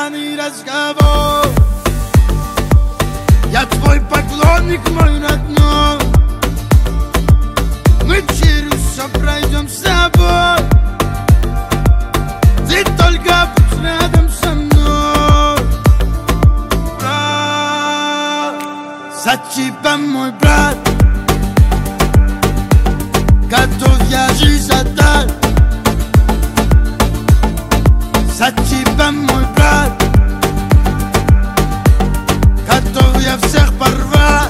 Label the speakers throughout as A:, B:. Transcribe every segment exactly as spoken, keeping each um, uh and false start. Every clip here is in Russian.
A: пьяный разговор. Я твой поклонник, мой родной. Мы через все пройдем с тобой. Ты только будь рядом со мной. Брат, за тебя, мой брат, готов я жизнь отдать. За тебя, мой брат, готов я всех порвать.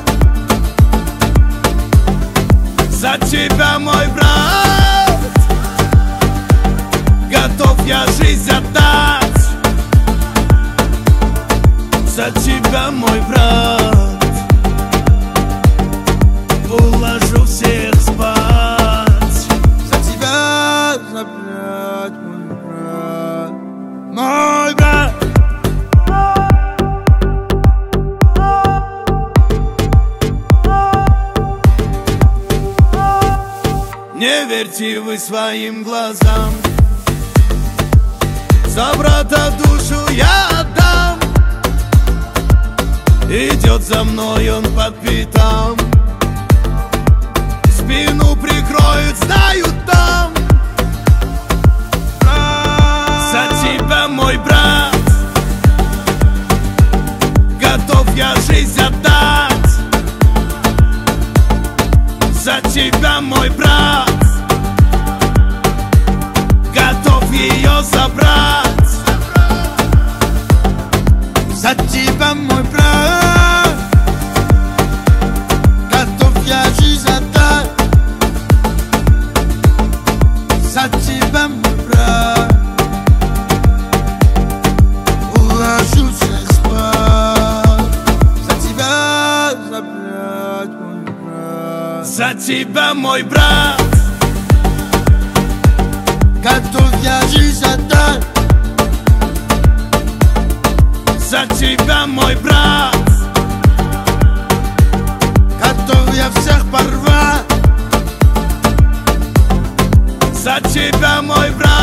B: За тебя, мой брат, готов я жизнь отдать. За тебя, мой брат, уложу всех спать.
A: За тебя забрать, мой брат, мой брат.
B: Не верьте вы своим глазам, за брата душу я отдам. Идет за мной он под пятам, спину прикроют, знают там. За тебя, мой брат, готов я жизнь отдать. За тебя, мой брат, готов ее забрать.
A: За тебя, мой брат, готов я жизнь отдать. За тебя, мой брат, уложу всех спать. За тебя забрать, мой брат.
B: За тебя, мой брат,
A: готов я жизнь отдать.
B: за тебя, мой брат,
A: готов я всех порвать.
B: за тебя, мой брат.